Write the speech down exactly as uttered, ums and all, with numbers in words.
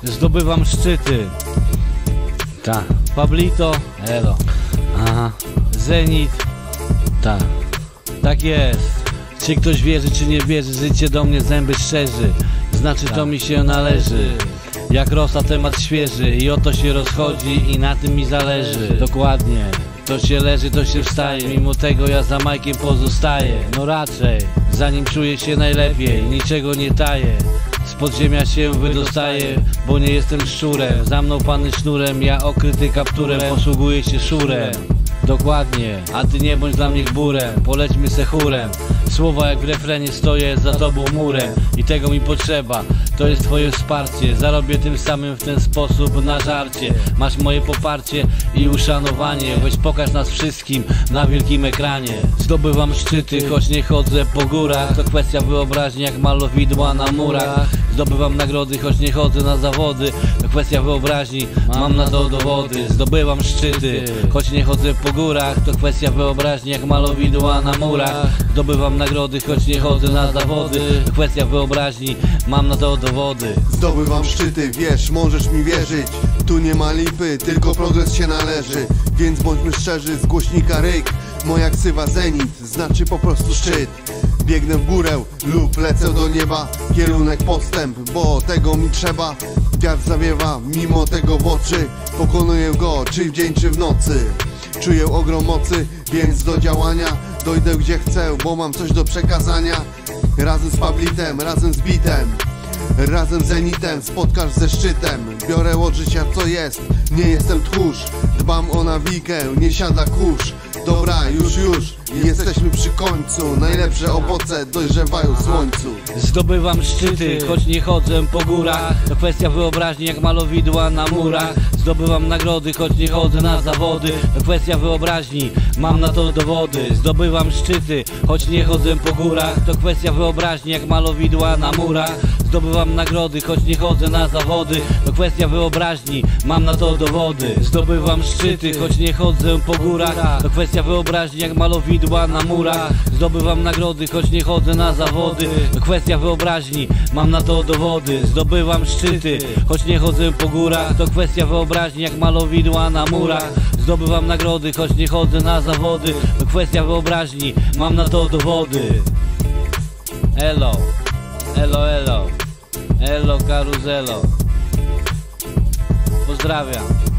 Zdobywam szczyty. Ta. Pablito, elo. Aha. Zenit, Ta. tak jest. Czy ktoś wierzy, czy nie wierzy, życie do mnie zęby szczerzy. Znaczy to mi się należy. Jak rosa temat świeży i oto się rozchodzi i na tym mi zależy. Dokładnie. To się leży, to się wstaje, mimo tego ja za Majkiem pozostaję. No raczej. Zanim czuję się najlepiej, niczego nie taję. Z podziemia się wydostaję, bo nie jestem szczurem. Za mną pany sznurem, ja okryty kapturem, posługuję się szurem. Dokładnie. A ty nie bądź dla mnie gburem, polećmy se chórem. Słowa jak w refrenie stoję za tobą murem. I tego mi potrzeba, to jest twoje wsparcie. Zarobię tym samym w ten sposób na żarcie. Masz moje poparcie i uszanowanie. Weź pokaż nas wszystkim na wielkim ekranie. Zdobywam szczyty, choć nie chodzę po górach. To kwestia wyobraźni jak malowidła na murach. Zdobywam nagrody, choć nie chodzę na zawody. To kwestia wyobraźni, mam na to dowody. Zdobywam szczyty, choć nie chodzę po górach. To kwestia wyobraźni jak malowidła na murach. Zdobywam nagrody, choć nie chodzę na zawody. To kwestia wyobraźni, mam na to dowody. Zdobywam szczyty, wiesz, możesz mi wierzyć. Tu nie ma lipy, tylko progres się należy. Więc bądźmy szczerzy, z głośnika ryk. Moja ksywa Zenit, znaczy po prostu szczyt. Biegnę w górę lub lecę do nieba. Kierunek postęp, bo tego mi trzeba. Wiatr zawiewa, mimo tego w oczy. Pokonuję go, czy w dzień, czy w nocy. Czuję ogrom mocy, więc do działania dojdę gdzie chcę, bo mam coś do przekazania. Razem z Pablitem, razem z bitem, razem z Zenitem spotkasz ze szczytem. Biorę od życia co jest, nie jestem tchórz. Dbam o nawikę, nie siada kurz. Dobra, już, już, jesteśmy przy końcu. Najlepsze owoce dojrzewają w słońcu. Zdobywam szczyty, choć nie chodzę po górach. To kwestia wyobraźni jak malowidła na murach. Zdobywam nagrody, choć nie chodzę na zawody. To kwestia wyobraźni, mam na to dowody. Zdobywam szczyty, choć nie chodzę po górach. To kwestia wyobraźni jak malowidła na murach. Zdobywam nagrody, choć nie chodzę na zawody. To kwestia wyobraźni, mam na to dowody. Zdobywam szczyty, choć nie chodzę po górach. To kwestia wyobraźni jak malowidła na murach. Zdobywam nagrody, choć nie chodzę na zawody. To kwestia wyobraźni, mam na to dowody. Zdobywam szczyty, choć nie chodzę po górach. To kwestia wyobraźni jak malowidła na murach. Zdobywam nagrody, choć nie chodzę na zawody. To kwestia wyobraźni, mam na to dowody. Elo, elo, elo, elo karuzelo. Pozdrawiam.